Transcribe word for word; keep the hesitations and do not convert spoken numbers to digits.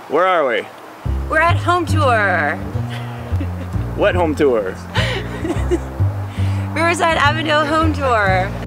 Where are we? We're at home tour. What home tour? Riverside Avondale home tour.